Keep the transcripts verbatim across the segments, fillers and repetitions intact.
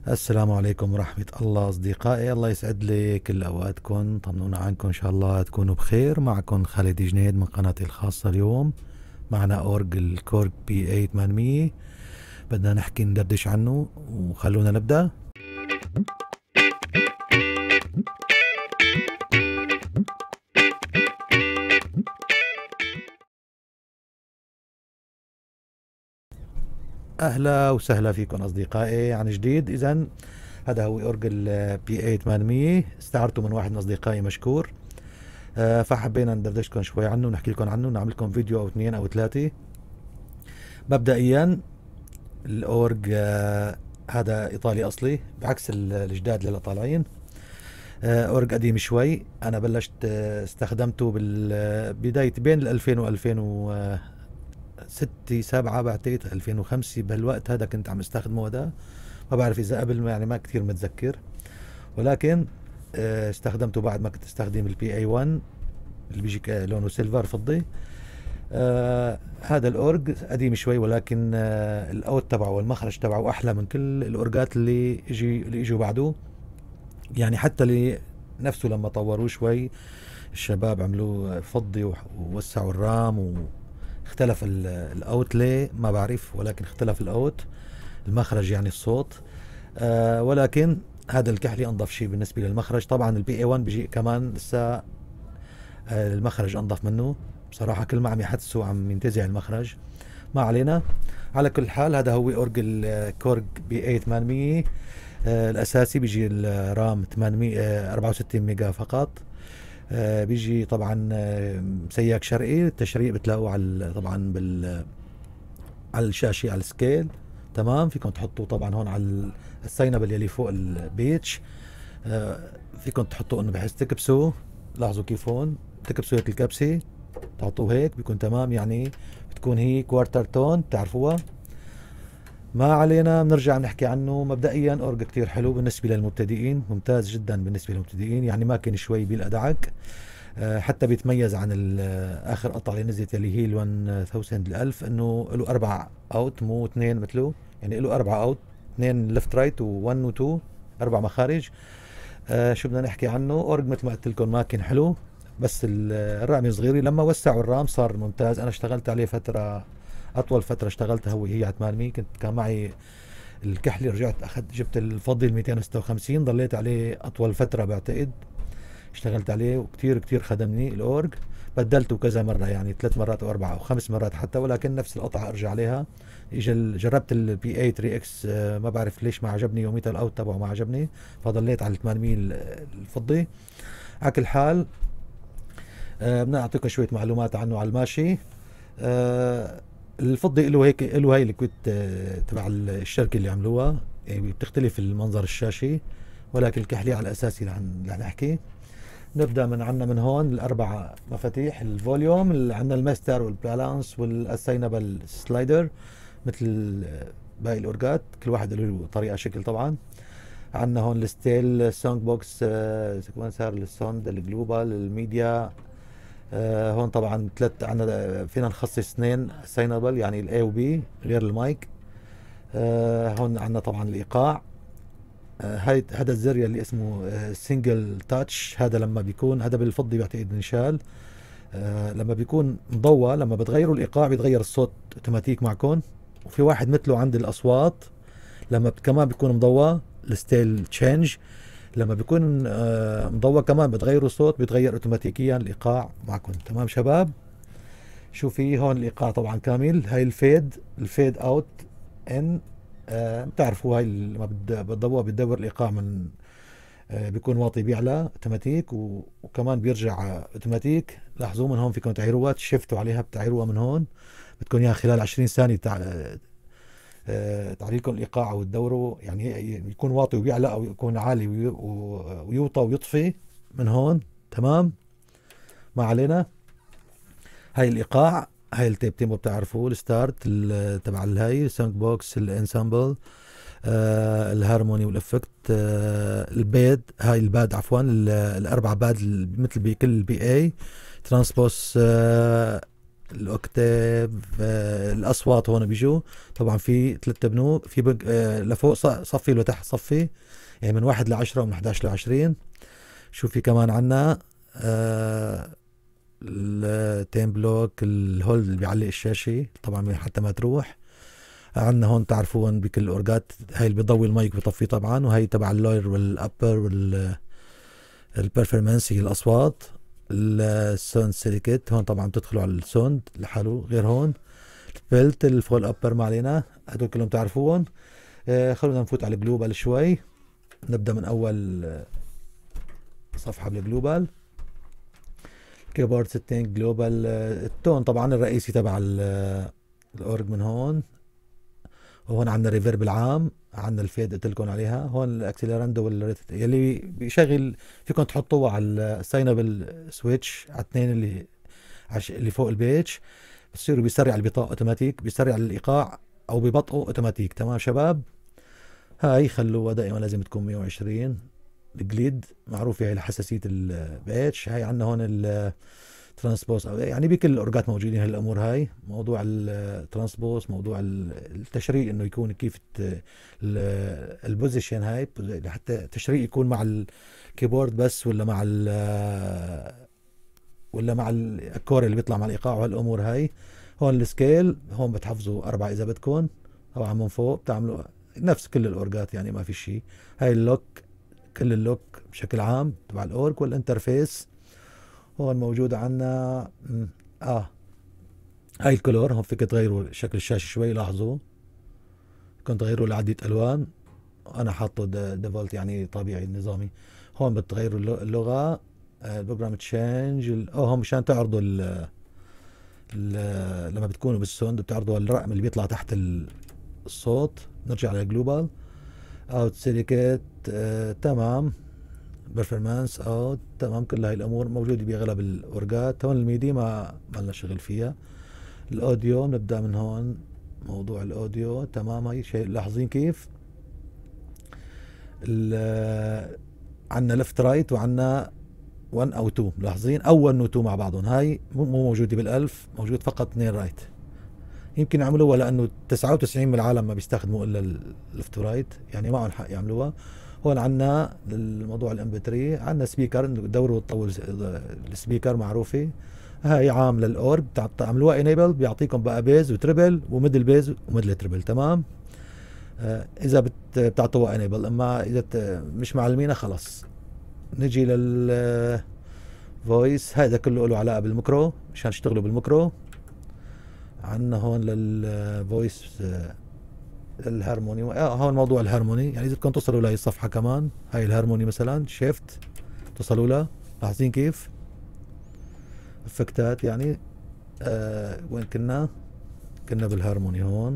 السلام عليكم ورحمة الله أصدقائي، الله يسعد لي كل أوقاتكم. طمنونا عنكم، إن شاء الله تكونوا بخير. معكم خالد جنيد من قناتي الخاصة. اليوم معنا أورج الكورج بي إيه ثمانمية، بدنا نحكي ندردش عنه وخلونا نبدأ. أهلا وسهلا فيكم أصدقائي عن جديد. إذا هذا هو أورج البي إيه ثمانمية، استعرته من واحد من أصدقائي مشكور، آه، فحبينا ندردشكم شوي عنه ونحكي لكم عنه، نعمل لكم فيديو أو اثنين أو ثلاثة. مبدئيا الأورج آه، هذا إيطالي أصلي، بعكس ال- الجداد اللي طالعين. آه، أورج قديم شوي. أنا بلشت آه، استخدمته بالبداية بين ال ألفين و ألفين وستة سبعة، بعتقد ألفين وخمسة بهالوقت هذا كنت عم استخدمه. هذا ما بعرف إذا قبل، يعني ما كتير متذكر، ولكن آه، استخدمته بعد ما كنت استخدم البي اي واحد اللي بيجي ك- لونه سيلفر فضي. آه هذا الأورج قديم شوي، ولكن آه الأوت تبعه والمخرج تبعه أحلى من كل الأورجات اللي اجي اللي اجوا بعده. يعني حتى اللي نفسه لما طوروه شوي الشباب عملوه فضي وح- ووسعوا الرام، واختلف ال- الأوت. ليه ما بعرف، ولكن اختلف الأوت، المخرج يعني الصوت. آه ولكن هذا الكحلي أنظف شيء بالنسبة للمخرج. طبعا البي اي واحد بيجي كمان لسه آه المخرج أنظف منه بصراحة. كل ما عم يحدثوا عم ينتزع المخرج. ما علينا. على كل حال هذا هو أورج الكورج بي إيه ثمانمية. آه الأساسي بيجي الرام ثمانمية آه أربعة وستين ميجا فقط. آه بيجي طبعا آه مسياك شرقي. التشريق بتلاقوه على طبعا بال على الشاشة على السكيل. تمام. فيكم تحطوه طبعا هون على الساينبل يلي فوق البيتش. آه فيكم تحطوه انه بحيث تكبسوه. لاحظوا كيف هون تكبسوا هيك الكبسة، تحطوه هيك بيكون تمام. يعني بتكون هي كوارتر تون، بتعرفوها. ما علينا، بنرجع نحكي عنه. مبدئيا اورج كتير حلو بالنسبة للمبتدئين، ممتاز جدا بالنسبة للمبتدئين. يعني ما كان شوي بيلقى آه، حتى بيتميز عن ال- آه، اخر قطعه اللي نزلت اللي هي ال ألف الألف، انه له اربع اوت مو اثنين مثله. يعني له اربع اوت، اثنين ليفت رايت و1 و2، اربع مخارج. آه شو بدنا نحكي عنه؟ اورج مثل ما قلت لكم ما كان حلو، بس ال- آه، الرام صغير. لما وسعوا الرام صار ممتاز. انا اشتغلت عليه فتره، اطول فتره اشتغلتها هو هي على ثمانمية. كنت كان معي الكحلي، رجعت اخذت جبت الفضي ال مئتين وستة وخمسين، ضليت عليه اطول فتره بعتقد. اشتغلت عليه وكتير كتير خدمني الأورج. بدلته كذا مرة، يعني ثلاث مرات أو أربعة أو خمس مرات حتى، ولكن نفس القطعة أرجع عليها. إجا ال- جربت البي اي ثري اكس، ما بعرف ليش ما عجبني يوميتها، الأوت تبعه ما عجبني، فضليت على ال ثمانمية ال- الفضي. على كل حال آه، بدنا أعطيكم شوية معلومات عنه على الماشي. آه، الفضي له هيك، له هاي الكويت آه، تبع الشركة اللي عملوها. يعني بتختلف المنظر الشاشي، ولكن الكحلية على الأساسي اللي عن- اللي نحكي. نبدأ من عنا من هون الأربع مفاتيح الفوليوم اللي عنا، الماستر والبالانس والاساينبل سلايدر، مثل باقي الأورجات. كل واحد له طريقة شكل طبعا. عنا هون الستيل سونج بوكس، آه، سيكونسر، السوند، الجلوبال، الميديا. آه، هون طبعا ثلاث عنا، فينا نخصص اثنين اساينبل يعني الاي وبي غير المايك. آه، هون عنا طبعا الإيقاع. آه، هاي هذا الزر اللي اسمه سنجل تاتش، هذا لما بيكون هذا بالفضي بعتقد بنشال. آه، لما بيكون مضوى، لما بتغيروا الايقاع بيتغير الصوت اوتوماتيك معكم. وفي واحد مثله عند الاصوات، لما بت- كمان بيكون مضوى، الستيل تشينج. لما بيكون آه، مضوى كمان بتغيروا الصوت، بيتغير اوتوماتيكيا الايقاع معكم. تمام شباب؟ شو في هون؟ الايقاع طبعا كامل. هاي الفيد الفيد اوت ان. آه بتعرفوا هاي لما بتد- بتضوى بتدور الايقاع من آه، بيكون واطي بيعلى اوتوماتيك، و- وكمان بيرجع اوتوماتيك. لاحظوا من هون فيكم تعيروها، تشفتوا عليها بتعيروها من هون، بتكون اياها خلال عشرين ثانية تع... آه، تعطيكم الايقاع وتدوروا. يعني يكون واطي وبيعلى، او يكون عالي وي... و- ويوطى ويطفي من هون. تمام. ما علينا. هاي الايقاع، هاي التيب تيمبو بتعرفوه، الستارت ال- تبع الهاي سونج بوكس، الانسامبل، آه الهارموني والافكت، آه البيد، هاي الباد عفوا، ال- الاربع باد ال- مثل بكل بي اي ترانسبوس، آه الاوكتاف، آه الاصوات هون بيجوا. طبعا في ثلاث بنوك، في بق... آه لفوق صفي ولتحت صفي، يعني من واحد لعشرة ومن احداش لعشرين. شو في كمان عنا؟ آه التيم بلوك، الهولد اللي بيعلق الشاشة طبعا حتى ما تروح. عندنا هون تعرفون بكل الاورجات، هاي اللي بيضوي المايك بيطفيه طبعا، وهي تبع اللوير والابر والبرفورمانس، هي الاصوات. الساوند سيليكت هون طبعا بتدخلوا على الساوند لحاله. غير هون البيلت، الفول ابر ما علينا، هدول كلهم تعرفون. آه خلونا نفوت على الجلوبال شوي. نبدا من اول صفحه بالجلوبال. كيبورد سيتنج جلوبال. التون طبعا الرئيسي تبع الاورج من هون. وهون عندنا ريفيرب العام، عندنا الفيد قلت لكم عليها. هون الاكسلراندو والريت يلي بيشغل، فيكم تحطوه على الساينبل سويتش على الاثنين اللي عش... اللي فوق البيتش، بصيروا بيسرع البطاقه اوتوماتيك، بيسرع الايقاع او ببطئه اوتوماتيك. تمام شباب؟ هاي خلوها دائما لازم تكون مية وعشرين. الجليد معروفه هي لحساسيه البيتش. هاي عندنا هون الترانسبوس، يعني بكل الاورجات موجودين هالامور. هاي موضوع الترانسبوس، موضوع التشريق انه يكون كيف البوزيشن، هاي لحتى التشريق يكون مع الكيبورد بس، ولا مع ال ولا مع الكور اللي بيطلع مع الايقاع وهالامور. هاي هون السكيل، هون بتحفظوا اربعه اذا بدكم. طبعا من فوق بتعملوا نفس كل الاورجات، يعني ما في شيء. هاي اللوك، كل اللوك بشكل عام تبع الاورج والانترفيس. هون موجود عنا اه هاي الكلور، هون فيك تغيروا شكل الشاشة شوي. لاحظوا كنت تغيروا لعدة الوان، انا حاطه ديفولت يعني طبيعي النظامي. هون بتغيروا اللغة، البروجرام تشينج. اه هون مشان تعرضوا ال ال لما بتكونوا بالسوند بتعرضوا الرقم اللي بيطلع تحت الصوت. نرجع على جلوبال اوت سيليكت. آه تمام. برفورمانس اوت تمام. كل هاي الامور موجوده باغلب الاورجات. هون الميدي ما ما لنا شغل فيها. الاوديو نبدا من هون. موضوع الاوديو تمام. هاي شيء لاحظين كيف عندنا ليفت رايت وعندنا واحد او اثنين. ملاحظين اول و اثنين مع بعضهم. هاي مو موجوده بالالف، موجود فقط اثنين رايت. يمكن يعملوها لانه تسعة وتسعين من العالم ما بيستخدموا الا الليفت رايت، يعني معهم حق يعملوها. هون عندنا الموضوع الام بي ثلاثة، عندنا سبيكر دوروا وتطول السبيكر معروفه. هاي عام للاورج بتعملوها انيبل، بيعطيكم بقى بيز وتربل وميدل بيز وميدل تربل. تمام. آه اذا بتعطوها انيبل، اما اذا مش معلمينها خلص. نجي لل فويس، هذا كله له علاقه بالميكرو مشان تشتغلوا بالميكرو. عندنا هون للفويس الهارموني. اه هون موضوع الهارموني، يعني اذا بدكم توصلوا لهي الصفحه كمان، هاي الهارموني مثلا شيفت توصلوا لها. لاحظين كيف افكتات يعني. آه وين كنا؟ كنا بالهارموني هون.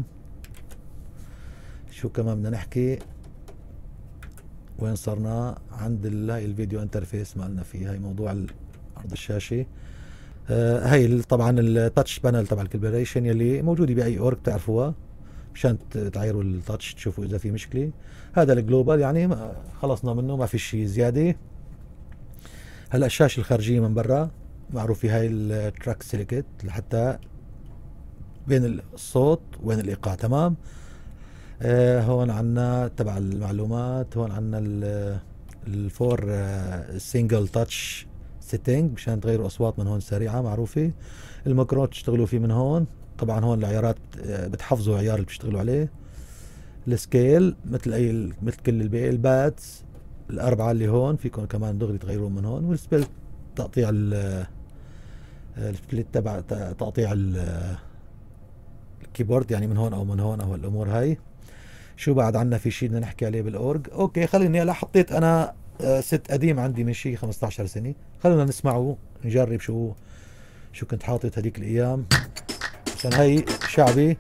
شو كمان بدنا نحكي؟ وين صرنا؟ عند هاي الفيديو انترفيس مالنا فيه. هاي موضوع عرض الشاشه. آه هاي طبعا التاتش بانل تبع الكالبريشن يلي موجوده باي اورج بتعرفوها، مشان تعيروا التاتش تشوفوا اذا في مشكله. هذا الجلوبال يعني خلصنا منه، ما في شيء زياده. هلا الشاشه الخارجيه من برا معروفه، هاي التراك سيليكت لحتى بين الصوت وين الايقاع. تمام. آه هون عنا تبع المعلومات، هون عنا الفور سينجل تاتش سيتنج مشان تغيروا اصوات من هون سريعه معروفه. الماكرو تشتغلوا فيه من هون. طبعا هون العيارات بتحفظوا العيار اللي بتشتغلوا عليه. السكيل مثل اي مثل كل الباقي. الباتس الاربعه اللي هون فيكم كمان دغري تغيروهم من هون. والسبلت تقطيع السبلت تبع تقطيع الكيبورد يعني من هون او من هون او الامور هاي. شو بعد عنا في شيء بدنا نحكي عليه بالاورج؟ اوكي خليني هلا حطيت انا ست قديم عندي من شيء خمسة عشر سنه، خلينا نسمعه نجرب شو شو كنت حاطط هذيك الايام. عشان هي شعبي.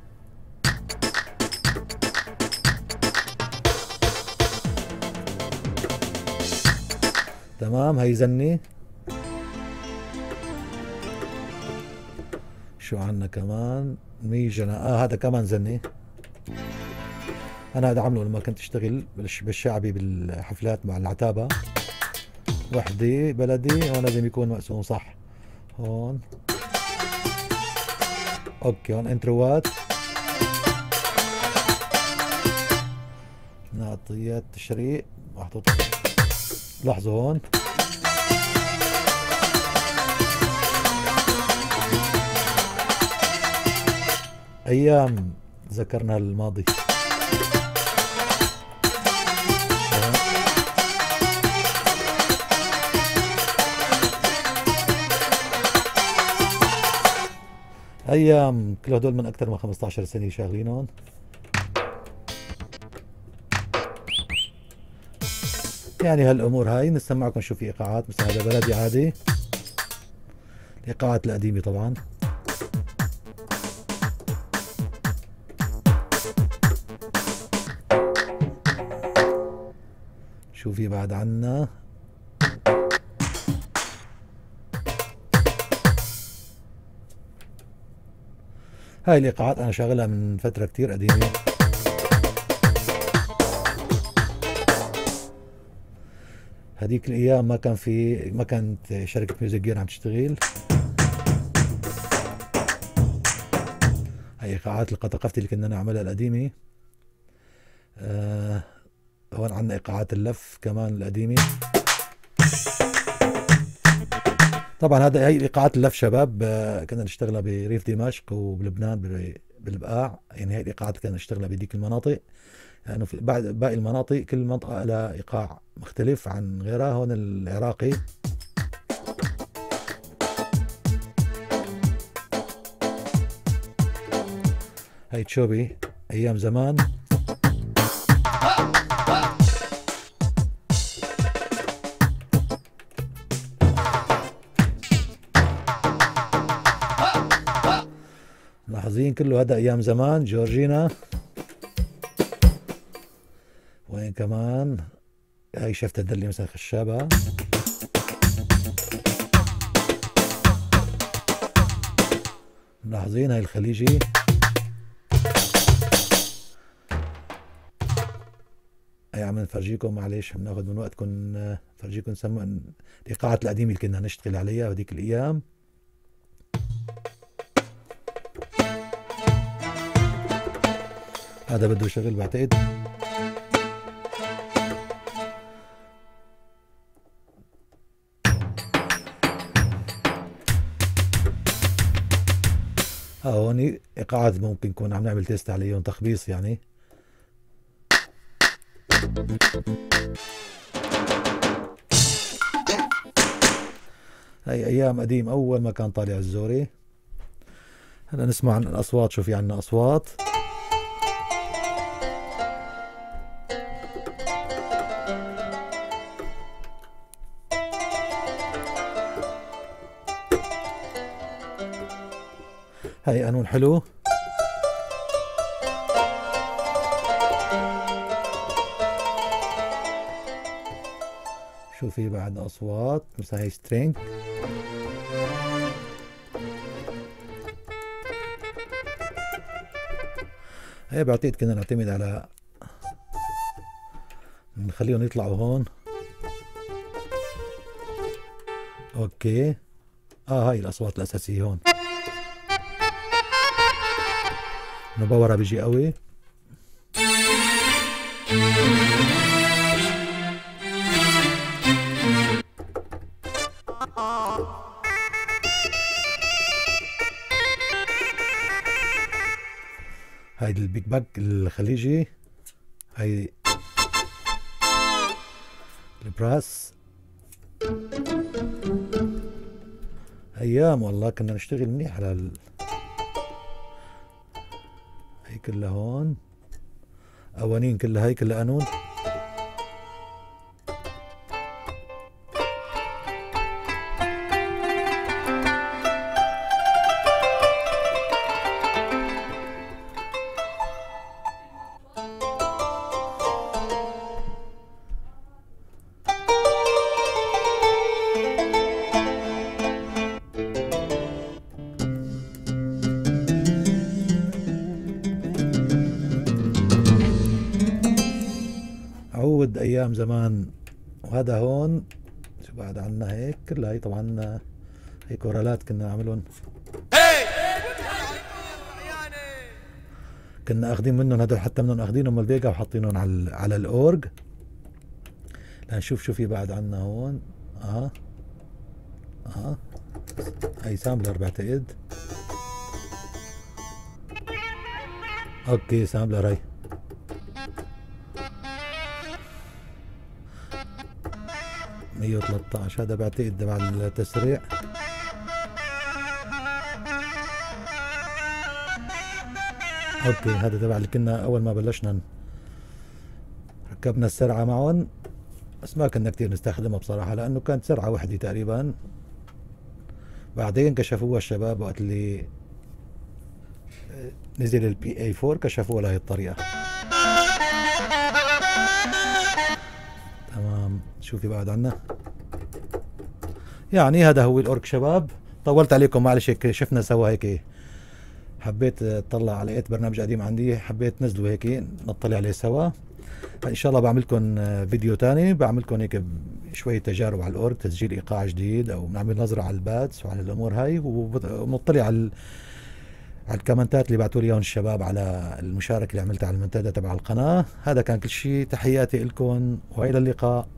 تمام. هي زني. شو عنا كمان؟ ميجنا. اه هذا كمان زني. انا هذا عمله لما كنت اشتغل بالشعبي بالحفلات مع العتابة. وحدي بلدي. هون لازم يكون مقسوم صح. هون اوكي هون انتروات، نعطيات تشريق محطوط. لاحظوا هون ايام ذكرنا الماضي. ايام كل هدول من اكثر من خمسة عشر سنه شغالين هون. يعني هالامور هاي نسمعكم شو في ايقاعات. مثل هذا بلدي عادي، الايقاعات القديمه طبعا. شو في بعد عنا؟ هاي الايقاعات انا شغلها من فتره كتير قديمه. هذيك الايام ما كان في ما كانت شركه ميوزك جير عم تشتغل. هاي ايقاعات القطقفتي اللي كنا نعملها القديمه. آه هون عندنا ايقاعات اللف كمان القديمه. طبعا هذا هي ايقاعات اللف شباب. آه كنا نشتغلها بريف دمشق وبلبنان بالبقاع. يعني هي الايقاعات كنا نشتغلها بهذيك المناطق. يعني في بعد باقي المناطق كل منطقة لها إيقاع مختلف عن غيرها. هون العراقي هاي تشوبي أيام زمان. ملاحظين كله هذا أيام زمان. جورجينا وين كمان؟ هاي شفت الدلي مثلا خشابة. ملاحظين هاي الخليجي. هاي عم نفرجيكم، معلش عم ناخذ من وقتكم نفرجيكم سمع الايقاعات القديمة اللي كنا نشتغل عليها بهذيك الايام. هذا بده شغل بعتقد. ها هون ايقاعات ممكن نكون عم نعمل تيست عليهم، تخبيص يعني. هاي ايام قديم اول ما كان طالع الزوري. هلا نسمع عن الاصوات. شو في عنا اصوات؟ هاي قانون حلو. شو في بعد اصوات؟ مثلا هاي سترينج. هاي بعتقد كنا نعتمد على نخليهم يطلعوا هون. اوكي اه هاي الاصوات الاساسية هون. مبورة بيجي قوي. هاي البيك باك الخليجي. هاي البراس. ايام والله كنا نشتغل منيح على ال... هي كلها هون قوانين، كلها هي كلها قانون. عود ايام زمان. وهذا هون شو بعد عنا هيك كلها. هي طبعا هي كورالات كنا نعملهم. كنا اخذين منهم هدول، حتى منهم اخذينهم من الفيجا وحاطينهم على على الاورج. لنشوف شو في بعد عنا هون. اه اه هي سامبلر بعتقد. اوكي سامبلر هي. مية وثلاثة عشر هذا بعتقد تبع التسريع. اوكي هذا تبع اللي كنا اول ما بلشنا ركبنا السرعة معهم، بس ما كنا كتير نستخدمها بصراحة لانه كانت سرعة وحدة تقريبا. بعدين كشفوها الشباب وقت اللي نزل البي اي أربعة كشفوها لهي الطريقة. تمام. شو في بعد عنا؟ يعني هذا هو الاورك شباب. طولت عليكم معلش، هيك شفنا سوا هيك، حبيت اطلع على لقيت برنامج قديم عندي حبيت نزله هيك نطلع عليه سوا. ان شاء الله بعمل لكم فيديو تاني، بعمل لكم هيك شويه تجارب على الاورك، تسجيل ايقاع جديد، او بنعمل نظره على البادز وعلى الامور هاي، ونطلع على على الكومنتات اللي بعثوا لي اياهم الشباب على المشاركه اللي عملتها على المنتدى تبع القناه. هذا كان كل شيء، تحياتي لكم والى اللقاء.